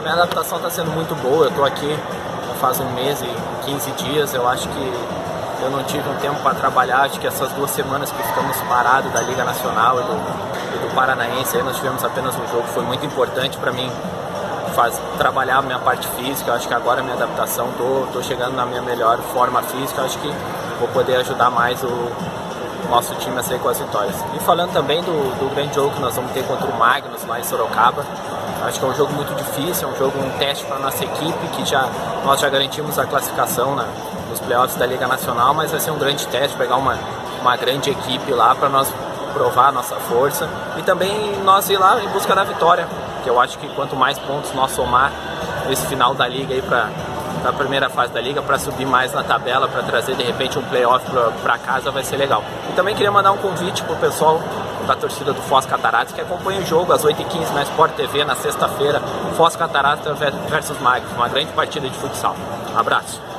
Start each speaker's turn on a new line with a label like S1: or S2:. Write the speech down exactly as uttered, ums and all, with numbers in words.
S1: minha adaptação está sendo muito boa. Eu estou aqui faz um mês e quinze dias. Eu acho que eu não tive um tempo para trabalhar. Acho que essas duas semanas que ficamos parados da Liga Nacional e do, e do Paranaense, aí nós tivemos apenas um jogo, foi muito importante para mim faz, trabalhar a minha parte física. Eu acho que agora a minha adaptação, tô, tô chegando na minha melhor forma física. Eu acho que vou poder ajudar mais o nosso time a sair com as vitórias. E falando também do, do grande jogo que nós vamos ter contra o Magnus lá em Sorocaba, acho que é um jogo muito difícil, é um jogo, um teste para a nossa equipe, que já, nós já garantimos a classificação na, nos playoffs da Liga Nacional, mas vai ser um grande teste, pegar uma, uma grande equipe lá para nós provar a nossa força e também nós ir lá em busca da vitória, que eu acho que quanto mais pontos nós somar esse final da Liga aí para a primeira fase da Liga, para subir mais na tabela, para trazer de repente um playoff para casa, vai ser legal. E também queria mandar um convite para o pessoal da torcida do Foz Cataratas que acompanha o jogo às oito e quinze na Sport T V na sexta-feira, Foz Cataratas versus Magnus, uma grande partida de futsal. Um abraço.